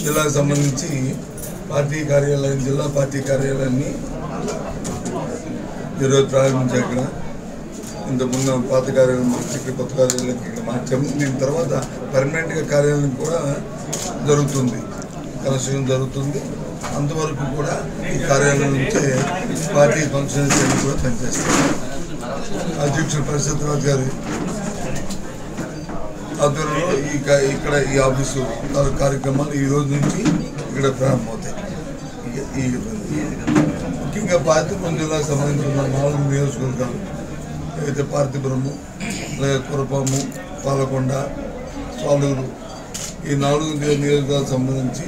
జిల్లాకు సంబంధించి పార్టీ కార్యాలయం జిల్లా పార్టీ కార్యాలయాన్ని ఈరోజు ప్రారంభించారు. ఇక్కడ ఇంతకుముందు పాత కార్యాలయం మార్చి ఇక్కడ కొత్త కార్యాలయానికి ఇక్కడ మార్చాము. దీని తర్వాత పర్మనెంట్గా కార్యాలయం కూడా జరుగుతుంది, కన్స్ట్రక్షన్ జరుగుతుంది. అంతవరకు కూడా ఈ కార్యాలయం నుంచే పార్టీ ఫంక్షన్స్ అన్ని కూడా పనిచేస్తారు. అధ్యక్షుడు పరిషత్ రాజు గారి ఆధ్వర్యంలో ఇక్కడ ఈ ఆఫీసు కార్యక్రమాలు ఈ రోజు నుంచి ఇక్కడ ప్రారంభమవుతాయి. ముఖ్యంగా పార్తీపురం జిల్లాకు సంబంధించిన 4 నియోజకవర్గాలు అయితే పార్తీపురము, అలాగే కురపాము, పాలకొండ, సాలూరు ఈ 4 నియోజకవర్గాలకు సంబంధించి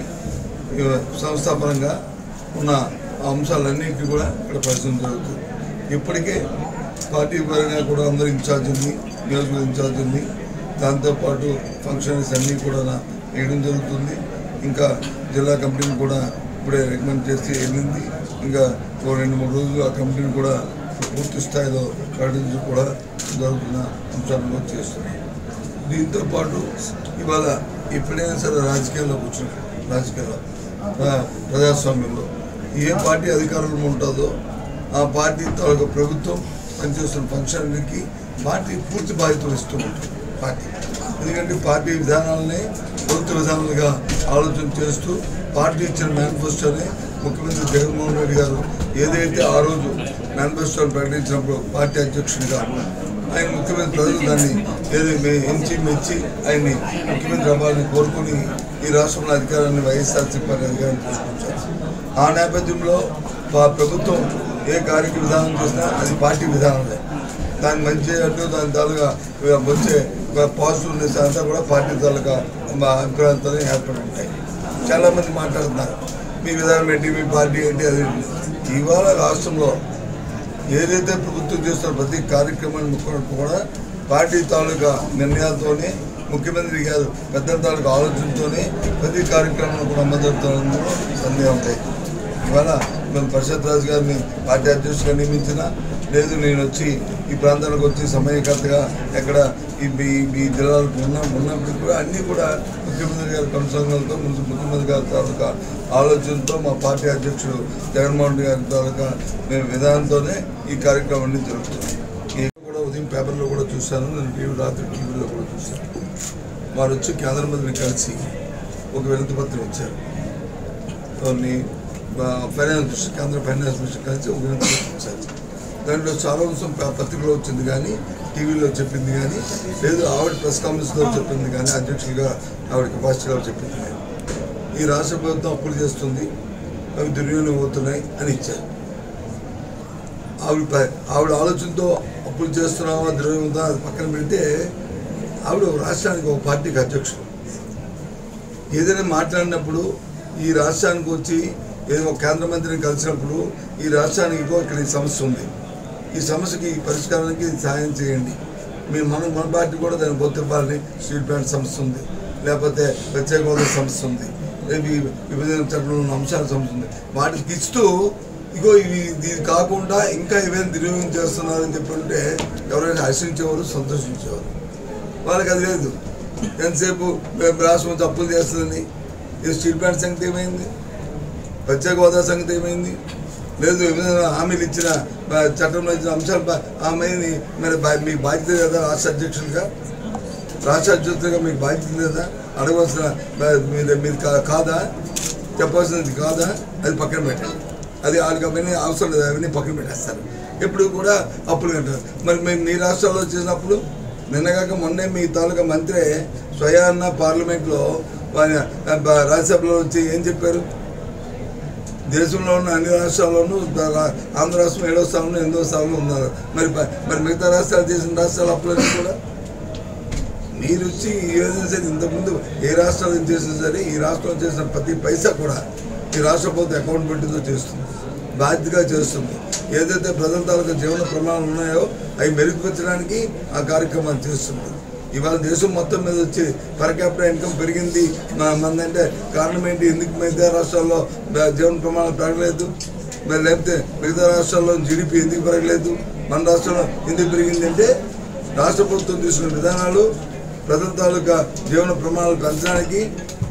సంస్థాపరంగా ఉన్న అంశాలన్నింటినీ కూడా ఇక్కడ పరిశీలన జరుగుతుంది. ఇప్పటికే పార్టీ పరంగా కూడా అందరూ ఇన్ఛార్జ్ ఉంది, నియోజకవర్గ ఇన్ఛార్జ్ ఉంది. దాంతోపాటు ఫంక్షన్స్ అన్నీ కూడా వేయడం జరుగుతుంది. ఇంకా జిల్లా కమిటీని కూడా ఇప్పుడే రికమెండ్ చేసి వెళ్ళింది. ఇంకా 2-3 రోజులు ఆ కమిటీని కూడా పూర్తి స్థాయిలో ప్రకటించి కూడా జరుగుతున్న అంశాలను చేస్తున్నాయి. దీంతోపాటు ఇవాళ ఎప్పుడైనా సరే రాజకీయాల్లో కూర్చున్నాం, రాజకీయాల్లో ప్రజాస్వామ్యంలో ఏ పార్టీ అధికారంలో ఉంటుందో ఆ పార్టీ తాలూకా ప్రభుత్వం పనిచేస్తున్న ఫంక్షన్లకి పార్టీ పూర్తి బాధ్యతలు ఇస్తూ ఉంటుంది పార్టీ. ఎందుకంటే పార్టీ విధానాలనే ప్రభుత్వ విధానాలుగా ఆలోచన చేస్తూ పార్టీ ఇచ్చిన మేనిఫెస్టోనే ముఖ్యమంత్రి జగన్మోహన్ రెడ్డి గారు ఏదైతే ఆ రోజు మేనిఫెస్టోని ప్రకటించినప్పుడు పార్టీ అధ్యక్షుడిగా ఆయన ముఖ్యమంత్రి ప్రజలు దాన్ని ఎంచి మెచ్చి ఆయన్ని ముఖ్యమంత్రి అవ్వాలని కోరుకుని ఈ రాష్ట్రంలో అధికారాన్ని వైఎస్ఆర్సీపీ అధికారాన్ని తీసుకొచ్చారు. ఆ నేపథ్యంలో ప్రభుత్వం ఏ కార్యక్రమ విధానం చేసినా అది పార్టీ విధానమే. దాన్ని మంచి అంటూ దాని తాలూగా వచ్చే పాజిటివ్నెస్ అంతా కూడా పార్టీ తాలూకా అభిప్రాయంతో ఏర్పడి ఉంటాయి. చాలామంది మాట్లాడుతున్నారు మీ విధానం ఏంటి, మీ పార్టీ ఏంటి, అది ఇవాళ రాష్ట్రంలో ఏదైతే ప్రభుత్వం చేస్తున్న ప్రతి కార్యక్రమాన్ని కూడా పార్టీ తాలూకా నిర్ణయాలతోనే ముఖ్యమంత్రి గారు పెద్దల తాలూకా ఆలోచనతోనే ప్రతి కార్యక్రమాన్ని కూడా అమలు జరుగుతుందో సందేహం ఉంటాయి. ఇవాళ మేము పరిషత్ రాజు గారిని పార్టీ అధ్యక్షుడిగా నియమించినా లేదు, నేను వచ్చి ఈ ప్రాంతానికి వచ్చి సమయకర్తగా ఎక్కడ ఈ జిల్లాలకు ఉన్నప్పటికీ కూడా అన్నీ కూడా ముఖ్యమంత్రి గారి కొనసాగలతో ముఖ్యమంత్రి గారి తాలూకా ఆలోచనతో మా పార్టీ అధ్యక్షుడు జగన్మోహన్ రెడ్డి గారి తాలూకా మేము విధానంతోనే ఈ కార్యక్రమం అన్నీ జరుగుతుంది. కూడా ఉదయం పేపర్లో కూడా చూశాను, నేను రాత్రి టీవీలో కూడా చూశాను. వారు వచ్చి కేంద్ర మంత్రిని కలిసి ఒక వినతి పత్రం ఇచ్చారు. ఫైనాన్స్ కేంద్ర ఫైనాన్స్ మినిస్టర్ కలిసి ఒక వినతి పత్రం ఇచ్చారు. దాంట్లో చాలా అంశం పత్రికలో వచ్చింది కానీ టీవీలో చెప్పింది కానీ లేదు, ఆవిడ ప్రెస్ కాన్ఫరెన్స్లో చెప్పింది కానీ అధ్యక్షులుగా ఆవిడ కెపాసిటీలో చెప్పింది కానీ ఈ రాష్ట్ర ప్రభుత్వం అప్పులు చేస్తుంది, అవి దుర్వినియోగం అవుతున్నాయి అని ఇచ్చారు. ఆవిడ ఆలోచనతో అప్పులు చేస్తున్నామా దుర్వినియోగం అది పక్కన పెడితే ఆవిడ రాష్ట్రానికి ఒక పార్టీకి అధ్యక్షుడు. ఏదైనా మాట్లాడినప్పుడు ఈ రాష్ట్రానికి వచ్చి ఏదో కేంద్ర మంత్రిని కలిసినప్పుడు ఈ రాష్ట్రానికి ఇక్కడ ఈ సమస్య ఉంది, ఈ సమస్యకి పరిష్కారానికి సహాయం చేయండి. మన పార్టీ కూడా దాన్ని బొత్తివ్వాలని స్టీల్ ప్లాంట్ సమస్య ఉంది, లేకపోతే ప్రత్యేక హోదా సమస్య ఉంది, విభజన చట్టంలో ఉన్న అంశాల సమస్య ఉంది. వాటికి ఇస్తూ ఇగో ఇది కాకుండా ఇంకా ఇవేం దుర్వినియోగం చేస్తున్నారని చెప్పుంటే ఎవరైనా హర్షించేవారు, సంతోషించేవారు. వాళ్ళకి అది లేదు. ఎంతసేపు రాష్ట్రం తప్పులు చేస్తుందని ఈ స్టీల్ ప్లాంట్ సంగతి ఏమైంది, ప్రత్యేక హోదా సంగతి ఏమైంది, లేదు విభజన హామీలు ఇచ్చిన చట్టంలో ఇచ్చిన అంశాలు ఆమెని మరి మీకు బాధ్యత లేదా రాష్ట్ర అధ్యక్షులుగా మీకు బాధ్యత లేదా, అడగవలసిన మీరు కాదా, చెప్పవలసినది కాదా, అది పక్కన పెట్టండి. అది వాళ్ళకి అవన్నీ అవసరం లేదు, అవన్నీ పక్కన పెట్టేస్తారు. ఎప్పుడు కూడా అప్పులు అంటారు. మరి మేము మీ రాష్ట్రాల్లో చేసినప్పుడు నిన్నగాక మొన్నే మీ తాలూకా మంత్రి స్వయాన్న పార్లమెంట్లో రాజ్యసభలో వచ్చి ఏం చెప్పారు, దేశంలో ఉన్న అన్ని రాష్ట్రాల్లోనూ ఆంధ్ర రాష్ట్రం 7వ స్థానంలో 8వ స్థానంలో ఉన్నారు. మరి మిగతా రాష్ట్రాలు చేసిన రాష్ట్రాల అప్పులన్నీ కూడా మీరు వచ్చి ఏదైనా సరే ఇంతకుముందు ఏ రాష్ట్రాలు చేసినా సరే ఈ రాష్ట్రంలో చేసిన ప్రతి పైసా కూడా ఈ రాష్ట్ర ప్రభుత్వం అకౌంటబిలిటీతో చేస్తుంది, బాధ్యతగా చేస్తుంది. ఏదైతే ప్రజల తాలూకా జీవన ప్రమాణాలు ఉన్నాయో అవి మెరుగుపరచడానికి ఆ కార్యక్రమాలు చేస్తుంది. ఇవాళ దేశం మొత్తం మీద వచ్చి పర్ క్యాపిటల్ ఇన్కమ్ పెరిగింది మందంటే కారణం ఏంటి, ఎందుకు మిగతా రాష్ట్రాల్లో జీవన ప్రమాణాలు పెరగలేదు, మరి లేకపోతే మిగతా రాష్ట్రాల్లో జీడిపి ఎందుకు పెరగలేదు, మన రాష్ట్రంలో ఎందుకు పెరిగింది అంటే రాష్ట్ర ప్రభుత్వం తీసుకున్న విధానాలు ప్రజల తాలూకా జీవన ప్రమాణాలు పెంచడానికి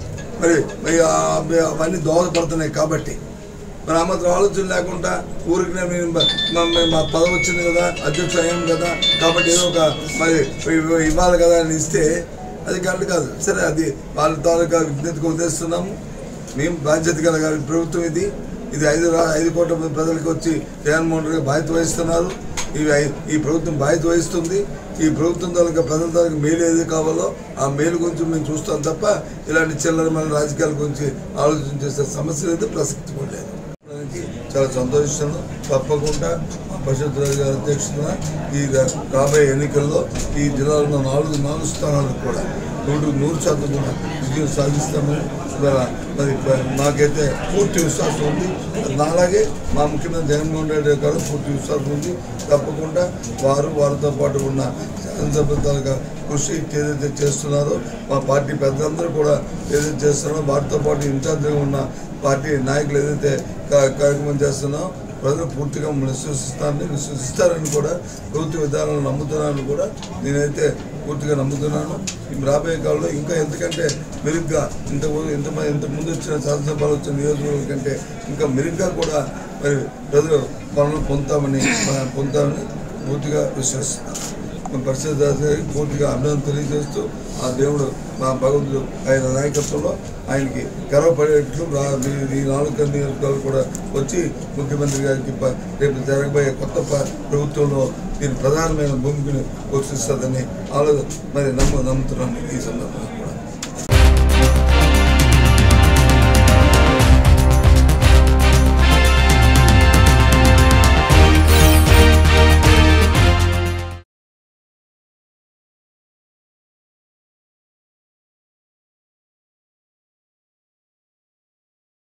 మరి అవన్నీ దోహదపడుతున్నాయి కాబట్టి మరి ఆ మాత్రం ఆలోచన లేకుండా ఊరికి మా పదవి వచ్చింది కదా, అధ్యక్షుడు అయ్యాం కదా కాబట్టి ఏదో ఒక మరి ఇవ్వాలి కదా అని ఇస్తే అది కరెక్ట్ కాదు. సరే, అది వాళ్ళ తాలూకా విజ్ఞతకు వదిలేస్తున్నాము. మేము బాధ్యత గల ప్రభుత్వం ఇది 5 కోట్ల ప్రజలకు వచ్చి జగన్మోహన్ రెడ్డి బాధ్యత వహిస్తున్నారు. ఈ ప్రభుత్వం బాధ్యత వహిస్తుంది. ఈ ప్రభుత్వం తాలూకా ప్రజల తాలూకా మేలు ఏది కావాలో ఆ మేలు గురించి మేము చూస్తాం తప్ప ఇలాంటి చిల్లరమైన రాజకీయాల గురించి ఆలోచన చేసే సమస్య లేదు, ప్రసక్తి కూడా లేదు. చాలా సంతోషిస్తున్నాను. తప్పకుండా మా పరిషత్ గారి అధ్యక్షున ఈ రాబోయే ఎన్నికల్లో ఈ జిల్లాలో ఉన్న 4 స్థానాలకు కూడా 100% కూడా విజయం సాధిస్తామని మరి నాకైతే పూర్తి విశ్వాసం ఉంది. అలాగే మా ముఖ్యమంత్రి జగన్మోహన్ రెడ్డి గారు పూర్తి విశ్వాసం ఉంది. తప్పకుండా వారితో పాటు ఉన్న శాసనసభ్యులుగా కృషి ఏదైతే చేస్తున్నారో మా పార్టీ పెద్దలందరూ కూడా ఏదైతే చేస్తున్నారో వారితో పాటు ఇన్ఛార్జిగా ఉన్న పార్టీ నాయకులు ఏదైతే కార్యక్రమం చేస్తున్నారో ప్రజలు పూర్తిగా విశ్వసిస్తారని కూడా ప్రభుత్వ విధానాలు నమ్ముతున్నారని కూడా నేనైతే పూర్తిగా నమ్ముతున్నాను. రాబోయే కాలంలో ఇంకా ఎంతకంటే మెరుగ్గా ఇంతకుముందు వచ్చిన శాసనసభలో వచ్చిన నియోజకవర్గం కంటే ఇంకా మెరుగ్గా కూడా మరి ప్రజలు పనులు పొందుతామని పూర్తిగా విశ్వసిస్తున్నాను. పరిషత్ గారికి పూర్తిగా అభినందన తెలియజేస్తూ ఆ దేవుడు మా భగవంతుడు ఆయన నాయకత్వంలో ఆయనకి గర్వపడేట్లు ఈ 4 నియోజకవర్గాలు కూడా వచ్చి ముఖ్యమంత్రి గారికి రేపు జరగబోయే కొత్త ప్రభుత్వంలో దీని ప్రధానమైన భూమికను పోషిస్తుందని మరి నమ్ముతున్నాను ఈ సందర్భంగా.